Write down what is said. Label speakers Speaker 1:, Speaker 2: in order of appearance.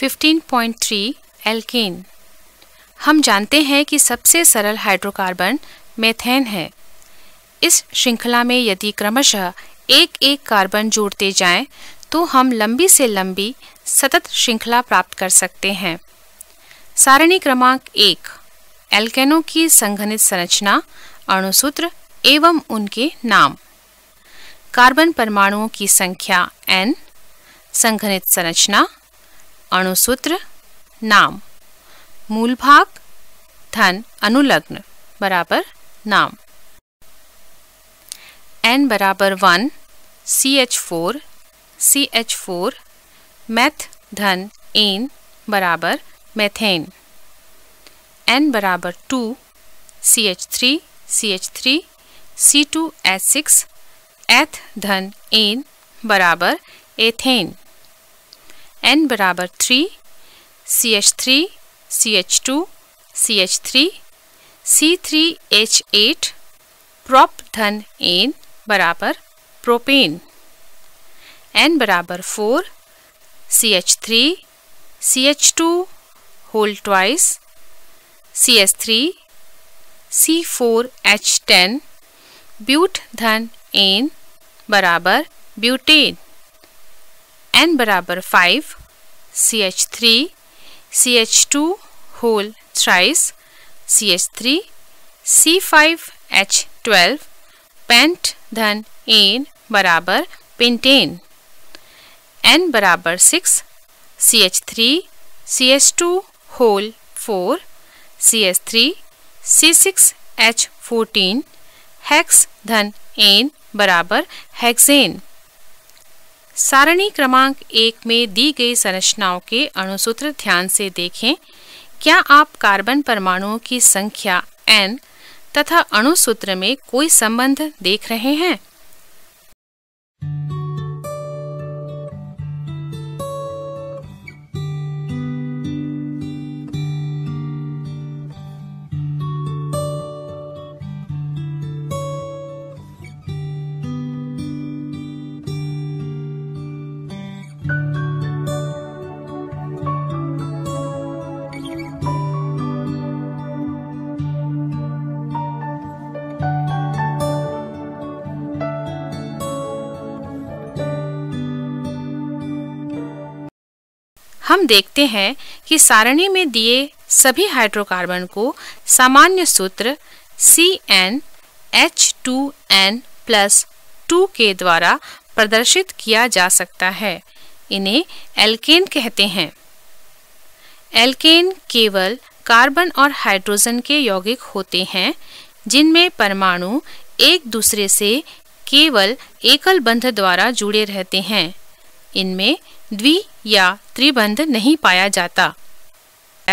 Speaker 1: 15.3 alkene. हम जानते हैं कि सबसे सरल हाइड्रोकार्बन मीथेन है। इस श्रृंखला में यदि क्रमशः एक एक कार्बन जोड़ते जाएं, तो हम लंबी से लंबी सतत श्रृंखला प्राप्त कर सकते हैं। सारणी क्रमांक 1, एल्केनों की संघनित संरचना, अणुसूत्र एवं उनके नाम। कार्बन परमाणुओं की संख्या n, संघनित संरचना, अणुसूत्र, नाम। मूल भाग धन अनुलग्न बराबर नाम। n बराबर 1 CH4 CH4 मेथ धन एन बराबर मेथेन। n बराबर 2 CH3 CH3 C2H6 एथ धन एन बराबर एथेन। n बराबर 3 CH3 CH2 CH3 C3H8 prop धन एन बराबर प्रोपेन। n बराबर 4 CH3 CH2 whole twice CS3 C4H10 ब्यूट धन एन बराबर ब्यूटेन। n बराबर 5 CH3 CH2 whole thrice CS3 C5H12 pent धन एन बराबर पेंटेन। n बराबर 6 CH3 CS2 whole 4 CS3 C6H14 hex धन एन बराबर हेक्सेन। सारणी क्रमांक 1 में दी गई संरचनाओं के अणुसूत्र ध्यान से देखें। क्या आप कार्बन परमाणुओं की संख्या n तथा अणुसूत्र में कोई संबंध देख रहे हैं? हम देखते हैं कि सारणी में दिए सभी हाइड्रोकार्बन को सामान्य सूत्र CnH2n+2 के द्वारा प्रदर्शित किया जा सकता है। इन्हें एल्केन कहते हैं। एल्केन केवल कार्बन और हाइड्रोजन के यौगिक होते हैं जिनमें परमाणु एक दूसरे से केवल एकल बंध द्वारा जुड़े रहते हैं। इनमें द्वि या त्रिबंध नहीं पाया जाता।